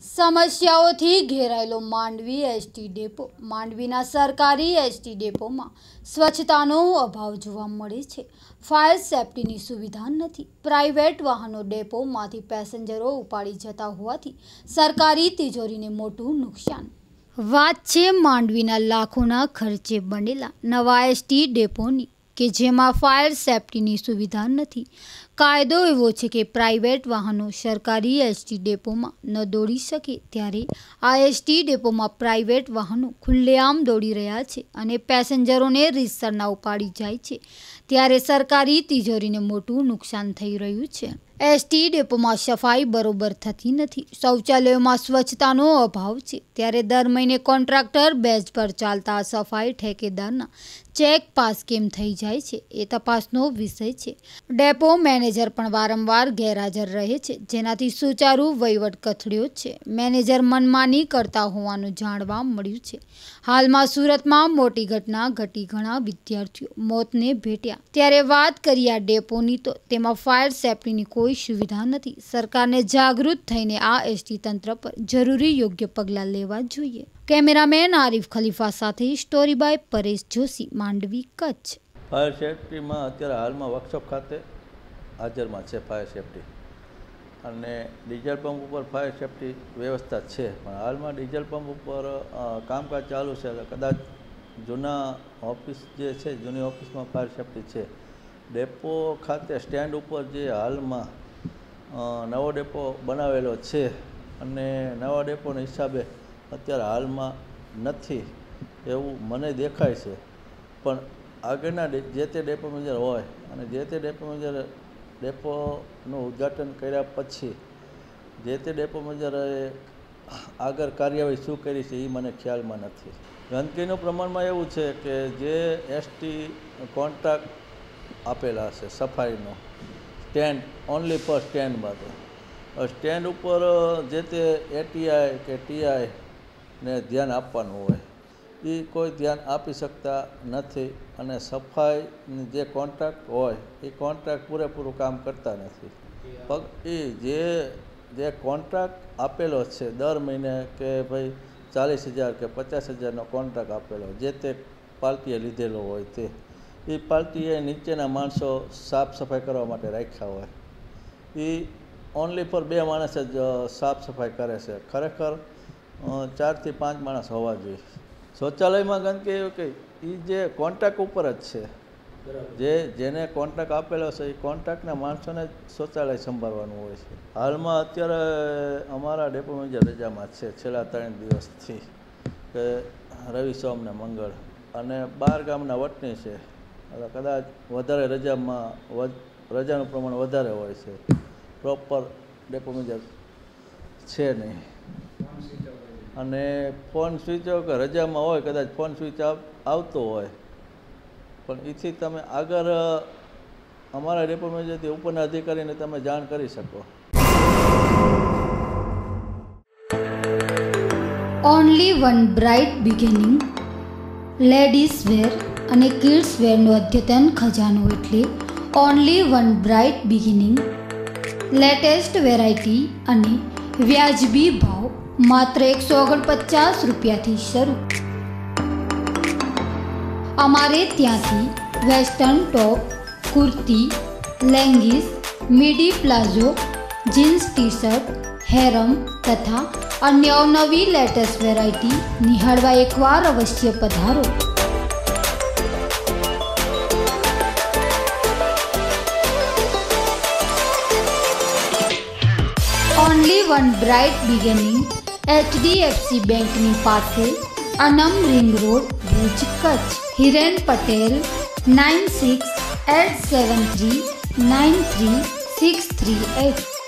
સમસ્યાઓથી ઘેરાયેલો Mandvi ST depot. માંડવીના સરકારી એસટી ડેપોમાં સ્વચ્છતાનો અભાવ જોવા મળે છે। ફાયર સેફ્ટીની સુવિધા નથી। પ્રાઇવેટ વાહનો ડેપોમાંથી પેસેન્જરો ઉપાડી જતા હોવાથી સરકારી તિજોરીને મોટું નુકસાન। વાત છે માંડવીના લાખોના ખર્ચે બનેલા નવા એસટી ડેપોની કે જેમાં ફાયર સેફ્ટીની સુવિધા નથી। કાયદો એવો છે કે પ્રાઇવેટ વાહનો સરકારી એસટી ડેપોમાં ન દોડી શકે, ત્યારે આ એસટી ડેપોમાં પ્રાઇવેટ વાહનો ખુલ્લેઆમ દોડી રહ્યા છે અને પેસેન્જરોને રીતસરના ઉપાડી જાય છે, ત્યારે સરકારી તિજોરીને મોટું નુકસાન થઈ રહ્યું છે। એસટી ડેપોમાં સફાઈ બરોબર થતી નથી। શૌચાલયોમાં સ્વચ્છતાનો અભાવ છે, ત્યારે દર મહિને કોન્ટ્રાક્ટર બેઝ પર ચાલતા સફાઈ ઠેકેદારના ચેક પાસ કેમ થઈ જાય છે એ તપાસનો વિષય છે। ડેપો મેનેજર પણ વારંવાર ગેરહાજર રહે છે, જેનાથી સુચારુ વહીવટ કથળ્યો છે। મેનેજર મનમાની કરતા હોવાનું જાણવા મળ્યું છે। હાલમાં સુરતમાં મોટી ઘટના ઘટી, ઘણા વિદ્યાર્થીઓ મોતને ભેટ્યા, ત્યારે વાત કરીએ આ ડેપોની તો તેમાં ફાયર સેફ્ટીની કોઈ સુવિધા નથી। સરકારને જાગૃત થઈને આ એસટી તંત્ર પર જરૂરી યોગ્ય પગલાં લેવા જોઈએ। કેમેરામેન આરિફ ખલીફા સાથે story by Paresh Joshi, Mandvi, Kutch. Fire સેફ્ટીમાં અત્યારે હાલમાં વર્કશોપ ખાતે હાજરમાં છે ફાયર સેફ્ટી, અને ડીઝલ પંપ ઉપર ફાયર સેફ્ટી વ્યવસ્થા છે, પણ હાલમાં ડીઝલ પંપ ઉપર કામકાજ ચાલુ છે। કદાચ જૂના ઓફિસ જે છે, જૂની ઓફિસમાં ફાયર સેફ્ટી છે। ડેપો ખાતે સ્ટેન્ડ ઉપર જે હાલમાં નવો ડેપો બનાવેલો છે, અને નવા ડેપોના હિસાબે અત્યારે હાલમાં નથી એવું મને દેખાય છે। પણ આગળના જે તે ડેપો મેનેજર હોય અને જે તે ડેપો મેનેજર ડેપોનું ઉદ્ઘાટન કર્યા પછી જે તે ડેપો મેનેજરે આગળ કાર્યવાહી શું કરી છે એ મને ખ્યાલમાં નથી। ગંદકીનું પ્રમાણમાં એવું છે કે જે એસટી કોન્ટ્રાક્ટ આપેલા છે સફાઈનો, સ્ટેન્ડ ઓનલી ફોર સ્ટેન્ડ માટે, સ્ટેન્ડ ઉપર જે તે એટીઆઈ કે ટીઆઈને ધ્યાન આપવાનું હોય એ કોઈ ધ્યાન આપી શકતા નથી, અને સફાઈની જે કોન્ટ્રાક્ટ હોય એ કોન્ટ્રાક્ટ પૂરેપૂરું કામ કરતા નથી। જે કોન્ટ્રાક્ટ આપેલો છે દર મહિને કે ભાઈ 40,000 કે 50,000નો કોન્ટ્રાક્ટ આપેલો, જે તે પાર્ટીએ લીધેલો હોય તે એ પાર્ટીએ નીચેના માણસો સાફ સફાઈ કરવા માટે રાખ્યા હોય, એ ઓનલી ફોર 2 માણસ જ સાફ સફાઈ કરે છે। ખરેખર 4 થી 5 માણસ હોવા જોઈએ। શૌચાલયમાં ગંદકી એવું કે એ જે કોન્ટ્રાક્ટ ઉપર જ છે, જેને કોન્ટ્રાક્ટ આપેલો છે એ કોન્ટ્રાક્ટના માણસોને જ શૌચાલય સંભાળવાનું હોય છે। હાલમાં અત્યારે અમારા ડેપો મેનેજર રજામાં છે છેલ્લા 3 દિવસથી, કે રવિ, સોમ ને મંગળ, અને 12 ગામના વતની છે, કદાચ વધારે રજાનું પ્રમાણ વધારે હોય છે, પ્રોપર ડેપો મેનેજર છે નહીં, અને ફોન સ્વિચ ઓફ કે રજામાં હોય, કદાચ ફોન સ્વિચ આવતો હોય, પણ એથી તમે આગળ અમારા ડેપો મેનેજરથી ઉપરના અધિકારીને તમે જાણ કરી શકો। Only one bright beginning ladies wear અને કિડ્સ વેરનો અદ્યતન ખજાનો એટલે only one bright beginning. Latest variety અને વ્યાજબી ભાવ માત્ર 149 રૂપિયાથી શરૂ। અમારે ત્યાંથી western top, kurti, leggings, midi palazzo, jeans T shirt, harem તથા અન્ય અવનવી લેટેસ્ટ વેરાયટી નિહાળવા એકવાર અવશ્ય પધારો। Only one bright beginning HDFC બેંકની પાસે, અનમ રિંગ રોડ, ભુજ, કચ્છ। હિરેન પટેલ 9687393638।